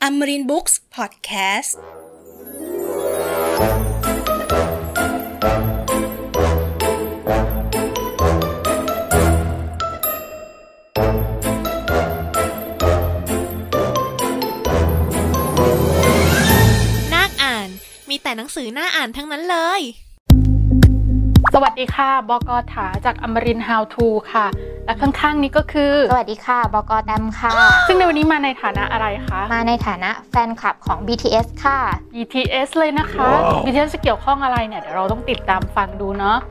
Amarin Books Podcast มีแต่หนังสือน่าอ่านทั้งนั้นเลยสวัสดีค่ะบก.ถาจากอมรินทร์ How to ค่ะและข้างๆนี้ก็คือสวัสดีค่ะบก.แตมค่ะซึ่งในวันนี้มาในฐานะอะไรคะมาในฐานะแฟนคลับของ BTS ค่ะ BTS เลยนะคะ BTS จะเกี่ยวข้องอะไรเนี่ยเดี๋ยวเราต้องติดตามฟังดูเนาะ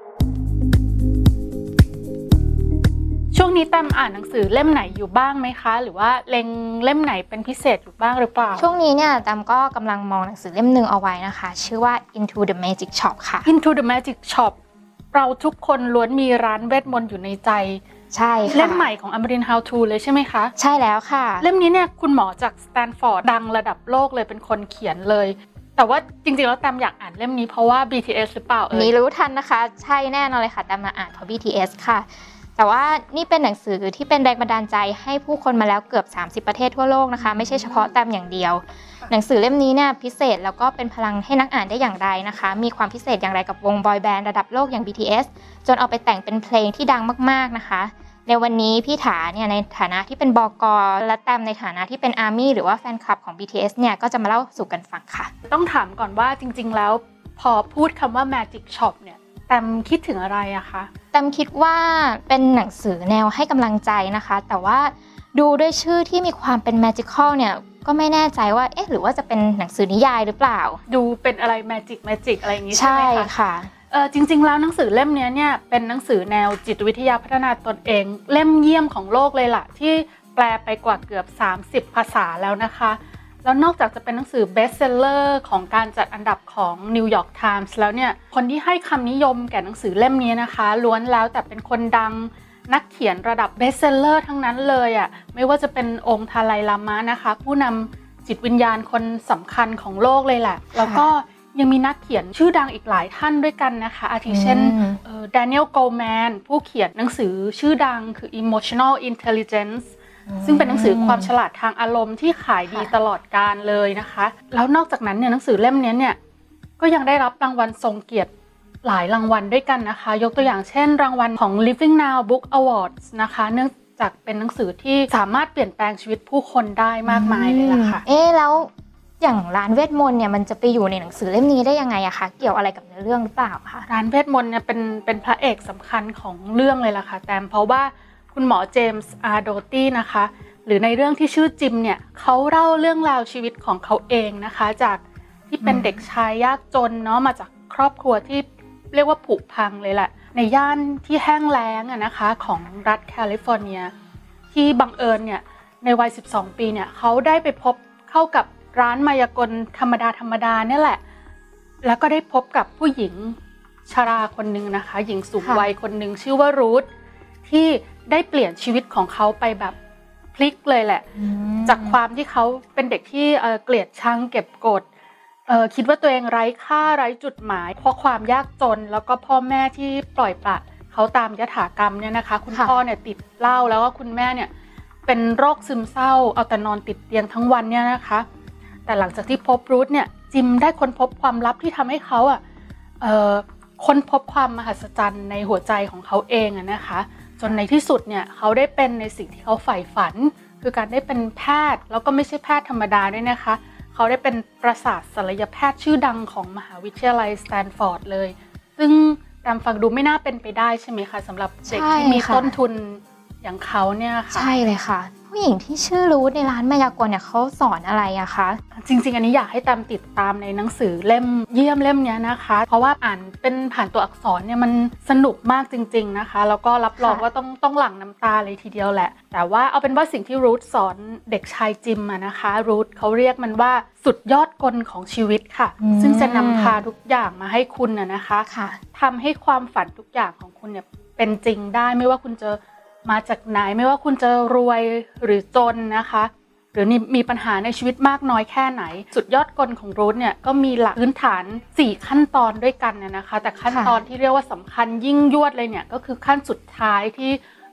ช่วงนี้แตมอ่านหนังสือเล่มไหนอยู่บ้างไหมคะหรือว่าเล็งเล่มไหนเป็นพิเศษอยู่บ้างหรือเปล่าช่วงนี้เนี่ยแตมก็กำลังมองหนังสือเล่มนึงเอาไว้นะคะชื่อว่า Into the Magic Shop ค่ะ Into the Magic Shop เราทุกคนล้วนมีร้านเวทมนต์อยู่ในใจใช่ค่ะเล่มใหม่ของ Amarin How to เลยใช่ไหมคะใช่แล้วค่ะเล่มนี้เนี่ยคุณหมอจากสแตนฟอร์ดดังระดับโลกเลยเป็นคนเขียนเลยแต่ว่าจริงๆแล้วแตมอยากอ่านเล่มนี้เพราะว่า BTS หรือเปล่านี่รู้ทันนะคะใช่แน่นอนเลยค่ะแตมมาอ่านเพราะ BTS ค่ะแต่ว่านี่เป็นหนังสือที่เป็นแรงบันดาลใจให้ผู้คนมาแล้วเกือบ30ประเทศทั่วโลกนะคะไม่ใช่เฉพาะแตมอย่างเดียวหนังสือเล่มนี้เนี่ยพิเศษแล้วก็เป็นพลังให้นักอ่านได้อย่างไรนะคะมีความพิเศษอย่างไรกับวงบอยแบนด์ระดับโลกอย่าง BTS จนเอาไปแต่งเป็นเพลงที่ดังมากๆนะคะในวันนี้พี่ถาเนี่ยในฐานะที่เป็นบก.และแตมในฐานะที่เป็นอาร์มี่หรือว่าแฟนคลับของ BTS เนี่ยก็จะมาเล่าสู่กันฟังค่ะต้องถามก่อนว่าจริงๆแล้วพอพูดคำว่า Magic Shop เนี่ยแตมคิดถึงอะไรอะคะแตมคิดว่าเป็นหนังสือแนวให้กำลังใจนะคะแต่ว่าดูด้วยชื่อที่มีความเป็น Magical เนี่ยก็ไม่แน่ใจว่าหรือว่าจะเป็นหนังสือนิยายหรือเปล่าดูเป็นอะไร Magic อะไรอย่างงี้ใช่ไหมคะใช่ค่ะจริงๆแล้วหนังสือเล่มนี้เนี่ยเป็นหนังสือแนวจิตวิทยาพัฒนาตนเองเล่มเยี่ยมของโลกเลยล่ะที่แปลไปกว่าเกือบ30ภาษาแล้วนะคะแล้วนอกจากจะเป็นหนังสือเบสเซลเลอร์ของการจัดอันดับของ New York Times แล้วเนี่ยคนที่ให้คำนิยมแก่หนังสือเล่มนี้นะคะล้วนแล้วแต่เป็นคนดังนักเขียนระดับเบสเซลเลอร์ทั้งนั้นเลยอ่ะไม่ว่าจะเป็นองค์ทาไลลามะนะคะผู้นำจิตวิญญาณคนสำคัญของโลกเลยแหละแล้วก็ยังมีนักเขียนชื่อดังอีกหลายท่านด้วยกันนะคะอาทิเช่นDaniel Goleman ผู้เขียนหนังสือชื่อดังคือ Emotional Intelligence ซึ่งเป็นหนังสือความฉลาดทางอารมณ์ที่ขายดีตลอดกาลเลยนะคะแล้วนอกจากนั้นเนี่ยหนังสือเล่มนี้เนี่ยก็ยังได้รับรางวัลทรงเกียรติหลายรางวัลด้วยกันนะคะยกตัวอย่างเช่นรางวัลของ Living Now Book Awards นะคะเนื่องจากเป็นหนังสือที่สามารถเปลี่ยนแปลงชีวิตผู้คนได้มากมายเลยล่ะค่ะแล้วอย่างร้านเวทมนต์เนี่ยมันจะไปอยู่ในหนังสือเล่มนี้ได้ยังไงอะคะเกี่ยวอะไรกับเนื้อเรื่องหรือเปล่าคะร้านเวทมนต์เนี่ยเป็นพระเอกสำคัญของเรื่องเลยล่ะค่ะแต่เพราะว่าคุณหมอเจมส์อาร์โดตี้นะคะหรือในเรื่องที่ชื่อจิมเนี่ยเขาเล่าเรื่องราวชีวิตของเขาเองนะคะจากที่เป็นเด็กชายยากจนเนาะมาจากครอบครัวที่เรียกว่าผุพังเลยแหละในย่านที่แห้งแล้งนะคะของรัฐแคลิฟอร์เนียที่บังเอิญเนี่ยในวัย12 ปีเนี่ยเขาได้ไปพบเข้ากับร้านมายากลธรรมดาเนี่ยแหละแล้วก็ได้พบกับผู้หญิงชราคนนึงนะคะหญิงสูงวัยคนนึงชื่อว่ารูทที่ได้เปลี่ยนชีวิตของเขาไปแบบพลิกเลยแหละจากความที่เขาเป็นเด็กที่เกลียดชังเก็บกดคิดว่าตัวเองไร้ค่าไร้จุดหมายเพราะความยากจนแล้วก็พ่อแม่ที่ปล่อยปละเขาตามยถากรรมเนี่ยนะคะคุณพ่อเนี่ยติดเหล้าแล้วก็คุณแม่เนี่ยเป็นโรคซึมเศร้าเอาแต่นอนติดเตียงทั้งวันเนี่ยนะคะแต่หลังจากที่พบรูทเนี่ยจิมได้ค้นพบความลับที่ทำให้เขาค้นพบความมหัศจรรย์ในหัวใจของเขาเองนะคะจนในที่สุดเนี่ยเขาได้เป็นในสิ่งที่เขาใฝ่ฝันคือการได้เป็นแพทย์แล้วก็ไม่ใช่แพทย์ธรรมดาด้วยนะคะเขาได้เป็นประสาทศัลยแพทย์ชื่อดังของมหาวิทยาลัยสแตนฟอร์ดเลยซึ่งตามฟังดูไม่น่าเป็นไปได้ใช่ไหมคะสำหรับเด็กที่มีต้นทุนอย่างเขาเนี่ยค่ะใช่เลยค่ะผู้หญิงที่ชื่อรูทในร้านมายากลเนี่ยเขาสอนอะไรอะคะจริงๆอันนี้อยากให้ตามติดตามในหนังสือเล่มเยี่ยมเล่มนี้นะคะเพราะว่าอ่านเป็นผ่านตัวอักษรเนี่ยมันสนุกมากจริงๆนะคะแล้วก็รับรองว่าต้องหลั่งน้ำตาเลยทีเดียวแหละแต่ว่าเอาเป็นว่าสิ่งที่รูทสอนเด็กชายจิมนะคะรูทเขาเรียกมันว่าสุดยอดกลของชีวิตค่ะซึ่งจะนำพาทุกอย่างมาให้คุณนะคะทำให้ความฝันทุกอย่างของคุณเนี่ยเป็นจริงได้ไม่ว่าคุณจะมาจากไหนไม่ว่าคุณจะรวยหรือจนนะคะหรือมีปัญหาในชีวิตมากน้อยแค่ไหนสุดยอดกลของรูทเนี่ยก็มีหลักพื้นฐาน4ขั้นตอนด้วยกันนะคะแต่ขั้นตอนที่เรียกว่าสำคัญยิ่งยวดเลยเนี่ยก็คือขั้นสุดท้ายที่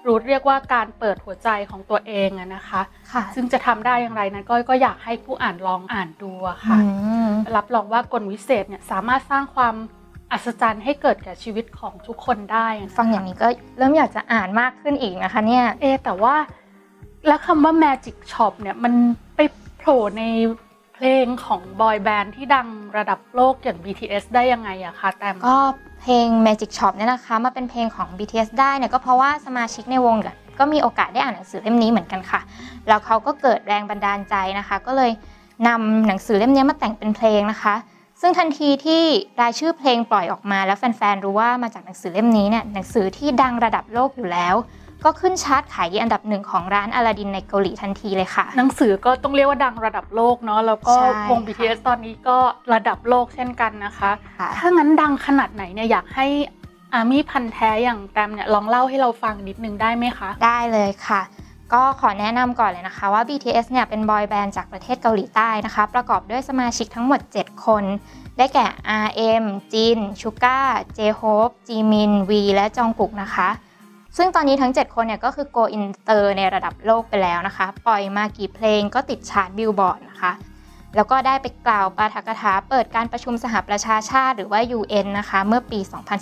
รูทเรียกว่าการเปิดหัวใจของตัวเองนะคะซึ่งจะทำได้อย่างไรนั้นก็อยากให้ผู้อ่านลองอ่านดูค่ะรับรองว่ากลวิเศษเนี่ยสามารถสร้างความอัศจรรย์ให้เกิดแก่ชีวิตของทุกคนได้ฟังอย่างนี้ก็เริ่มอยากจะอ่านมากขึ้นอีกนะคะเนี่ยแต่ว่าแล้วคำว่า Magic Shop เนี่ยมันไปโผล่ในเพลงของบอยแบนด์ที่ดังระดับโลกอย่าง BTS ได้ยังไงอะคะแต่ก็เพลง Magic Shop เนี่ยนะคะมาเป็นเพลงของ BTS ได้เนี่ยก็เพราะว่าสมาชิกในวงก็มีโอกาสได้อ่านหนังสือเล่มนี้เหมือนกันค่ะแล้วเขาก็เกิดแรงบันดาลใจนะคะก็เลยนำหนังสือเล่มนี้มาแต่งเป็นเพลงนะคะซึ่งทันทีที่รายชื่อเพลงปล่อยออกมาแล้วแฟนๆรู้ว่ามาจากหนังสือเล่มนี้เนี่ยหนังสือที่ดังระดับโลกอยู่แล้วก็ขึ้นชาร์ตขายดีอันดับ1ของร้านอลาดินในเกาหลีทันทีเลยค่ะหนังสือก็ต้องเรียกว่าดังระดับโลกเนาะแล้วก็วง BTS ตอนนี้ก็ระดับโลกเช่นกันนะคะถ้างั้นดังขนาดไหนเนี่ยอยากให้อามี่พันธุ์แท้อย่างแตมเนี่ยลองเล่าให้เราฟังนิดนึงได้ไหมคะได้เลยค่ะก็ขอแนะนำก่อนเลยนะคะว่า BTS เนี่ยเป็นบอยแบนด์จากประเทศเกาหลีใต้นะคะประกอบด้วยสมาชิกทั้งหมด7คนได้แก่ RM จิน ชูก้า เจโฮป จีมิน วีและจองกุกนะคะซึ่งตอนนี้ทั้ง7คนเนี่ยก็คือโกอินเตอร์ในระดับโลกไปแล้วนะคะปล่อยมากี่เพลงก็ติดชาร์ตบิลบอร์ดนะคะแล้วก็ได้ไปกล่าวปาฐกถาเปิดการประชุมสหประชาชาติหรือว่า UN นะคะเมื่อปี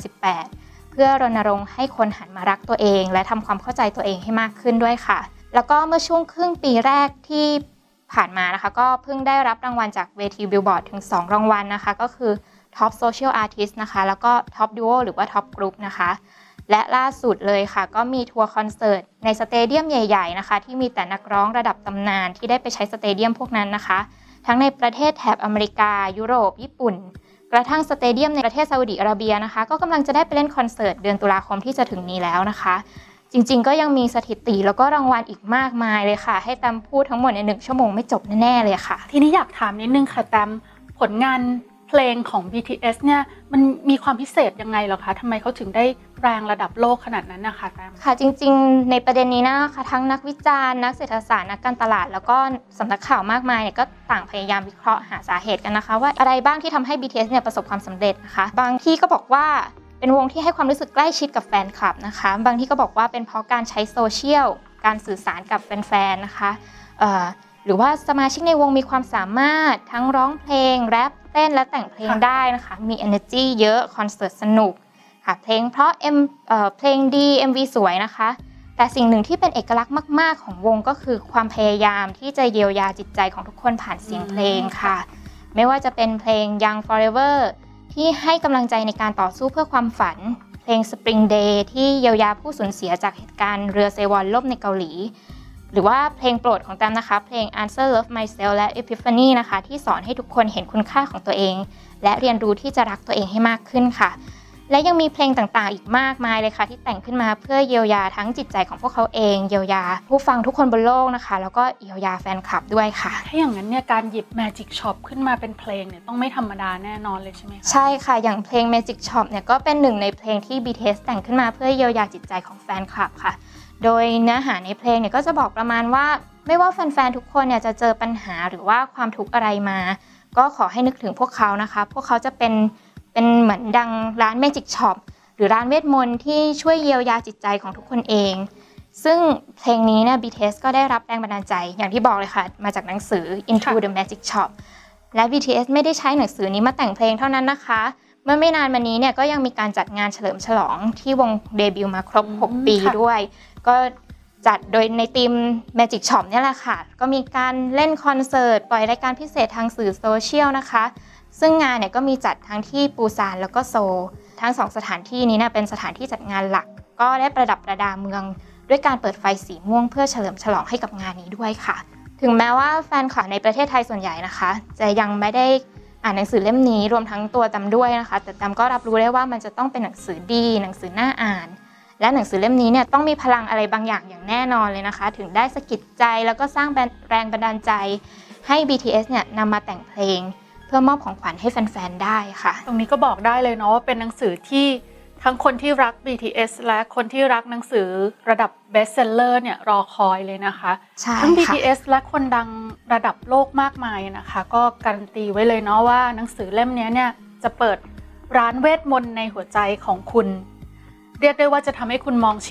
2018 เพื่อรณรงค์ให้คนหันมารักตัวเองและทำความเข้าใจตัวเองให้มากขึ้นด้วยค่ะแล้วก็เมื่อช่วงครึ่งปีแรกที่ผ่านมานะคะก็เพิ่งได้รับรางวัลจากเวทีบิลบอร์ดถึง2รางวัลนะคะก็คือ Top Social Artist นะคะแล้วก็ Top Duo หรือว่า Top Group นะคะและล่าสุดเลยค่ะก็มีทัวร์คอนเสิร์ตในสเตเดียมใหญ่ๆนะคะที่มีแต่นักร้องระดับตำนานที่ได้ไปใช้สเตเดียมพวกนั้นนะคะทั้งในประเทศแถบอเมริกายุโรปญี่ปุ่นกระทั่งสเตเดียมในประเทศซาอุดิอาระเบียนะคะก็กำลังจะได้ไปเล่นคอนเสิร์ตเดือนตุลาคมที่จะถึงนี้แล้วนะคะจริงๆก็ยังมีสถิติแล้วก็รางวัลอีกมากมายเลยค่ะให้แตมพูดทั้งหมดใน1ชั่วโมงไม่จบแน่ๆเลยค่ะทีนี้อยากถามนิดนึงค่ะแตมผลงานเพลงของ BTS เนี่ยมันมีความพิเศษยังไงเหรอคะทำไมเขาถึงได้แรงระดับโลกขนาดนั้นนะคะแตมค่ะจริงๆในประเด็นนี้นะคะทั้งนักวิจารณ์นักเศรษฐศาสตร์นักการตลาดแล้วก็สำนักข่าวมากมายเนี่ยก็ต่างพยายามวิเคราะห์หาสาเหตุกันนะคะว่าอะไรบ้างที่ทำให้ BTS เนี่ยประสบความสำเร็จนะคะบางที่ก็บอกว่าเป็นวงที่ให้ความรู้สึกใกล้ชิดกับแฟนคลับนะคะบางที่ก็บอกว่าเป็นเพราะการใช้โซเชียลการสื่อสารกับแฟนๆนะคะหรือว่าสมาชิกในวงมีความสามารถทั้งร้องเพลงแรปเต้นและแต่งเพลงได้นะคะมี energy เยอะคอนเสิร์ตสนุกค่ะเพลงเพราะเพลงดี MV สวยนะคะแต่สิ่งหนึ่งที่เป็นเอกลักษณ์มากๆของวงก็คือความพยายามที่จะเยียวยาจิตใจของทุกคนผ่านเสียงเพลงค่ะไม่ว่าจะเป็นเพลง Young Forever ที่ให้กำลังใจในการต่อสู้เพื่อความฝันเพลง Spring Day ที่เยียวยาผู้สูญเสียจากเหตุการณ์เรือเซวอนล่มในเกาหลีหรือว่าเพลงโปรดของแตมนะคะเพลง Answer Love Myself และ Epiphany นะคะที่สอนให้ทุกคนเห็นคุณค่าของตัวเองและเรียนรู้ที่จะรักตัวเองให้มากขึ้นค่ะและยังมีเพลงต่างๆอีกมากมายเลยค่ะที่แต่งขึ้นมาเพื่อเยียวยาทั้งจิตใจของพวกเขาเองเยียวยาผู้ฟังทุกคนบนโลกนะคะแล้วก็เยียวยาแฟนคลับด้วยค่ะถ้าอย่างนั้นเนี่ยการหยิบ Magic Shop ขึ้นมาเป็นเพลงเนี่ยต้องไม่ธรรมดาแน่นอนเลยใช่ไหมคะใช่ค่ะอย่างเพลง Magic Shop เนี่ยก็เป็นหนึ่งในเพลงที่ BTS แต่งขึ้นมาเพื่อเยียวยาจิตใจของแฟนคลับค่ะโดยเนื้อหาในเพลงเนี่ยก็จะบอกประมาณว่าไม่ว่าแฟนๆทุกคนเนี่ยจะเจอปัญหาหรือว่าความทุกข์อะไรมาก็ขอให้นึกถึงพวกเขานะคะพวกเขาจะเป็นเหมือนดังร้าน Magic Shop หรือร้านเวทมนต์ที่ช่วยเยียวยาจิตใจของทุกคนเองซึ่งเพลงนี้เนี่ย BTS ก็ได้รับแรงบันดาลใจอย่างที่บอกเลยค่ะมาจากหนังสือ Into the Magic Shop และ BTS ไม่ได้ใช้หนังสือนี้มาแต่งเพลงเท่านั้นนะคะเมื่อไม่นานมานี้เนี่ยก็ยังมีการจัดงานเฉลิมฉลองที่วงเดบิวต์มาครบ6 ปีด้วยก็จัดโดยในทีม Magic Shop เนี่ยแหละค่ะก็มีการเล่นคอนเสิร์ตปล่อยรายการพิเศษทางสื่อโซเชียลนะคะซึ่งงานเนี่ยก็มีจัดทั้งที่ปูซานแล้วก็โซลทั้ง2สถานที่นี้เนี่ยเป็นสถานที่จัดงานหลักก็ได้ประดับประดาเมืองด้วยการเปิดไฟสีม่วงเพื่อเฉลิมฉลองให้กับงานนี้ด้วยค่ะถึงแม้ว่าแฟนคลับในประเทศไทยส่วนใหญ่นะคะจะยังไม่ได้อ่านหนังสือเล่มนี้รวมทั้งตัวแตมด้วยนะคะแต่แตมก็รับรู้ได้ว่ามันจะต้องเป็นหนังสือดีหนังสือน่าอ่านและหนังสือเล่มนี้เนี่ยต้องมีพลังอะไรบางอย่างอย่างแน่นอนเลยนะคะถึงได้สะกิดใจแล้วก็สร้างแรงบันดาลใจให้ BTS เนี่ยนำมาแต่งเพลงเพื่อมอบของขวัญให้แฟนๆได้ค่ะตรงนี้ก็บอกได้เลยเนาะว่าเป็นหนังสือที่ทั้งคนที่รัก BTS และคนที่รักหนังสือระดับ Best Seller เนี่ยรอคอยเลยนะคะทั้ง BTS และคนดังระดับโลกมากมายนะคะก็การันตีไว้เลยเนาะว่าหนังสือเล่มนี้เนี่ยจะเปิดร้านเวทมนต์ในหัวใจของคุณเรียกได้ว่าจะทำให้คุณมองชีวิต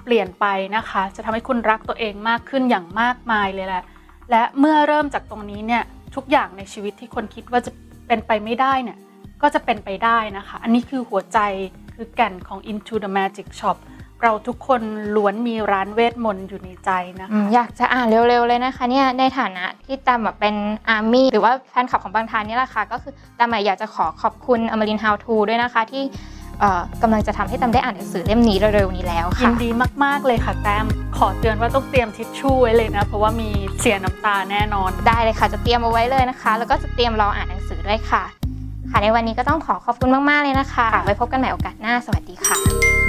เปลี่ยนไปนะคะจะทำให้คุณรักตัวเองมากขึ้นอย่างมากมายเลยแหละและเมื่อเริ่มจากตรงนี้เนี่ยทุกอย่างในชีวิตที่คนคิดว่าจะเป็นไปไม่ได้เนี่ยก็จะเป็นไปได้นะคะอันนี้คือหัวใจคือแก่นของ Into the Magic Shop เราทุกคนล้วนมีร้านเวทมนต์อยู่ในใจนะคะอยากจะอ่านเร็วๆเลยนะคะเนี่ยในฐานะที่แตมเป็นอาร์มี่หรือว่าแฟนคลับของบางทานนี่แหละค่ะก็คือแตมอยากจะขอบคุณอมรินทร์ How to ด้วยนะคะที่กำลังจะทำให้แตมได้อ่านหนังสือเล่มนี้เร็วๆนี้แล้วค่ะยินดีมากๆเลยค่ะแตมขอเตือนว่าต้องเตรียมทิชชู่ไว้เลยนะเพราะว่ามีเสียน้ำตาแน่นอนได้เลยค่ะจะเตรียมเอาไว้เลยนะคะแล้วก็จะเตรียมรออ่านหนังสือด้วยค่ะในวันนี้ก็ต้องขอบคุณมากๆเลยนะคะไว้พบกันใหม่โอกาสหน้าสวัสดีค่ะ